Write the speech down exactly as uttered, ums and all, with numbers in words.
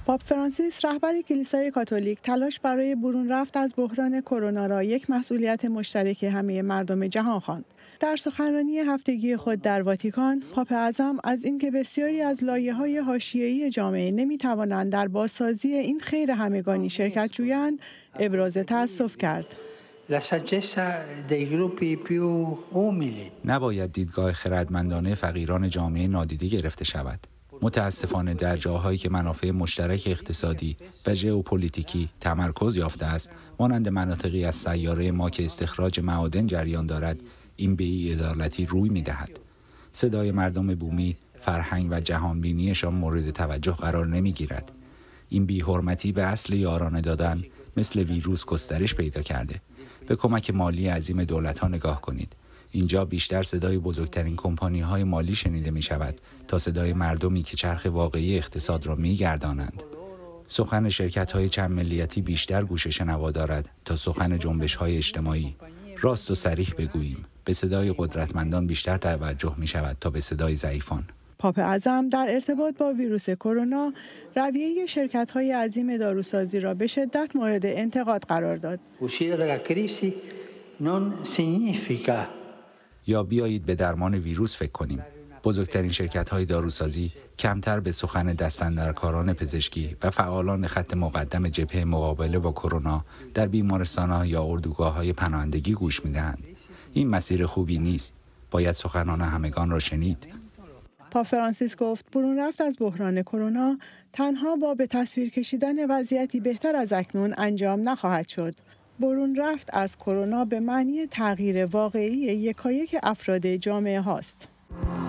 پاپ فرانسیس رهبر کلیسای کاتولیک تلاش برای برون رفت از بحران کرونا را یک مسئولیت مشترک همه مردم جهان خواند. در سخنرانی هفتگی خود در واتیکان، پاپ اعظم از اینکه بسیاری از لایه‌های حاشیه‌ای جامعه نمی‌توانند در بازسازی این خیر همگانی شرکت جویند، ابراز تأسف کرد. نباید دیدگاه خردمندانه فقیران جامعه نادیده گرفته شود. متاسفانه در جاهایی که منافع مشترک اقتصادی و ژئوپلیتیکی تمرکز یافته است، مانند مناطقی از سیاره ما که استخراج معادن جریان دارد، این بی‌عدالتی روی می‌دهد. صدای مردم بومی، فرهنگ و جهانبینیشان مورد توجه قرار نمی‌گیرد. این بی‌حرمتی به اصل یارانه دادن مثل ویروس گسترش پیدا کرده. به کمک مالی عظیم دولت‌ها نگاه کنید. اینجا بیشتر صدای بزرگترین کمپانی‌های مالی شنیده می‌شود تا صدای مردمی که چرخ واقعی اقتصاد را می‌گردانند. سخن شرکت‌های چند ملیتی بیشتر گوش شنوا دارد تا سخن جنبش‌های اجتماعی. راست و صریح بگوییم، به صدای قدرتمندان بیشتر توجه می‌شود تا به صدای ضعیفان. پاپ اعظم در ارتباط با ویروس کرونا، رویه شرکت‌های عظیم داروسازی را به شدت مورد انتقاد قرار داد. یا بیایید به درمان ویروس فکر کنیم. بزرگترین شرکت‌های داروسازی کمتر به سخن دستاندرکاران پزشکی و فعالان خط مقدم جبهه مقابله با کرونا در بیمارستان‌ها یا اردوگاه‌های پناهندگی گوش می‌دهند. این مسیر خوبی نیست. باید سخنان همگان را شنید. پاپ فرانسیس گفت برون رفت از بحران کرونا تنها با به تصویر کشیدن وضعیتی بهتر از اکنون انجام نخواهد شد. برون رفت از کرونا به معنی تغییر واقعی یکایک افراد جامعه هاست.